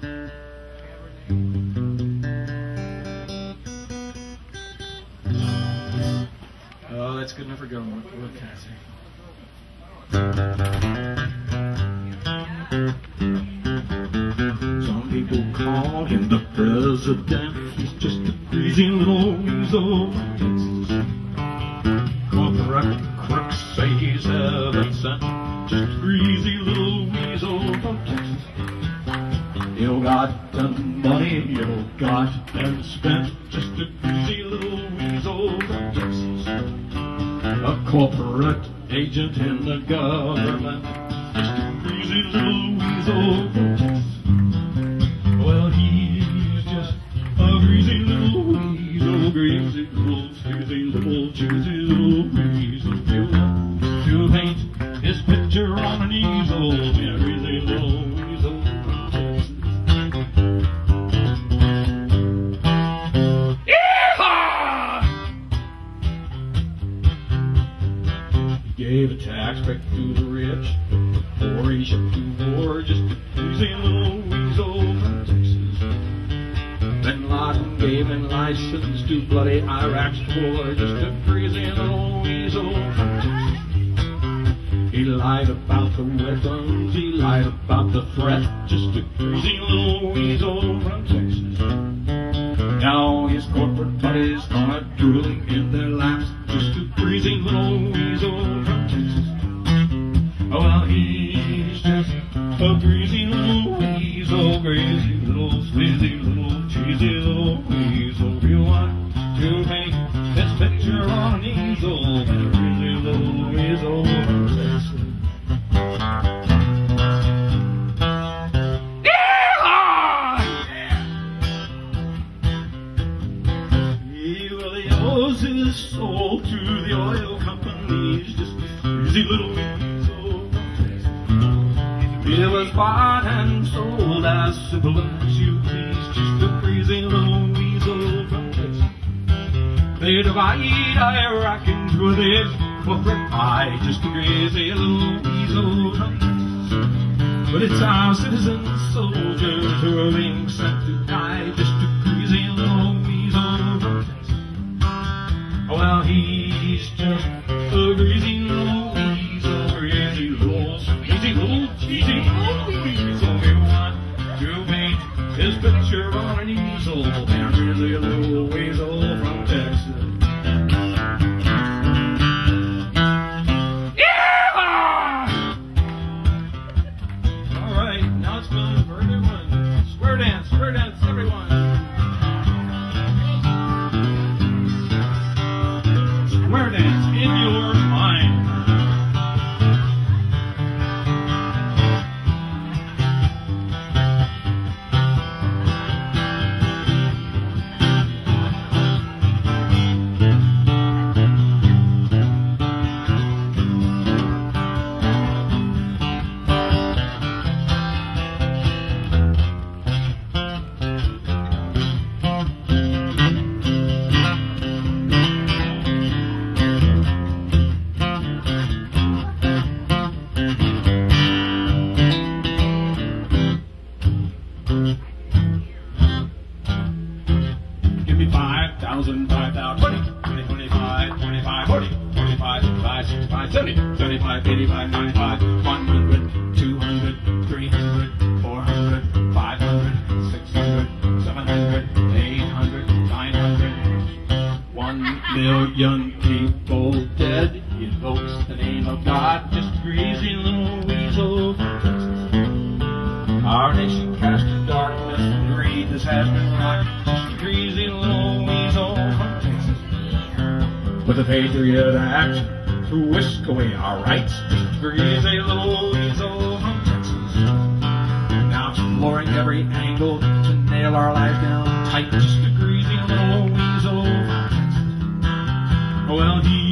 Oh, that's good enough for going. What can I say? Some people call him the president. He's just a crazy little weasel from Texas. Corporate crooks say he's heaven sent. Just a crazy little weasel from Texas. You got the money, you got and spent. Just a crazy little weasel from Texas. A corporate agent in the government. Just a crazy little weasel from Texas. Well, he's just a crazy little weasel, crazy little, crazy little, choosy little weasel. You want to paint his picture on an easel, yeah, crazy little weasel from Texas. Gave a tax break to the rich, before he shipped to war, just a crazy little weasel from Texas. Bin Laden gave in license to bloody Iraq's war, just a crazy little weasel from Texas. He lied about the weapons, he lied about the threat, just a crazy little weasel from Texas. Now his corporate buddies are drooling in their laps, just a crazy little weasel from Texas. Oh, well, he's just a crazy little weasel, crazy little, sleazy little, cheesy little weasel. You want to make this picture on an easel, and a crazy little weasel from Texas. His soul to the oil companies, just a crazy little weasel from Texas. He was bought and sold as simple as you please, just a crazy little weasel from Texas. They divide Iraq into their corporate pie, just a crazy little weasel from Texas. But it's our citizen soldiers who are being sent to die, just a crazy little weasel from Texas. Well, he's just a crazy little weasel, crazy little, crazy little, cheesy little weasel. We want to paint his picture on an easel, and crazy little weasel from Texas. Yeah! All right, now it's time for everyone. Square dance, everyone. Square dance in your mind. Give me 5,000, 5,000, 20, 25, 25, 40, 45, 55, 65, 70, 75, 85, 95, 100, 200, 300, 400, 500, 600, 700, 800, 900, 1 million people dead. He invokes the name of God, just a crazy little weasel from Texas. Our nation cast in darkness and greed, this has been rocked, just a crazy little weasel from Texas. With the Patriot Act to whisk away our rights, just a crazy little weasel from Texas. Now exploring every angle to nail our lives down tight, just a crazy little weasel from Texas. Well, he